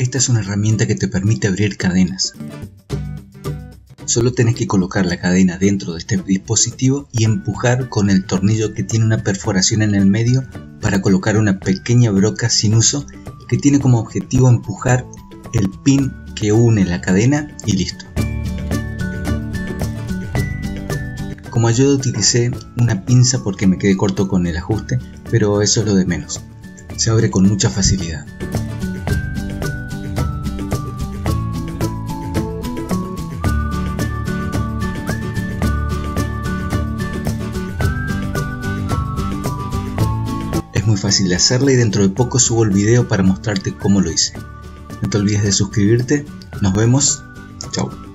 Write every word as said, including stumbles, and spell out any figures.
Esta es una herramienta que te permite abrir cadenas. Solo tenés que colocar la cadena dentro de este dispositivo y empujar con el tornillo que tiene una perforación en el medio para colocar una pequeña broca sin uso que tiene como objetivo empujar el pin que une la cadena y listo. Como ayuda utilicé una pinza porque me quedé corto con el ajuste, pero eso es lo de menos. Se abre con mucha facilidad. Es muy fácil de hacerla y dentro de poco subo el video para mostrarte cómo lo hice. No te olvides de suscribirte. Nos vemos. Chao.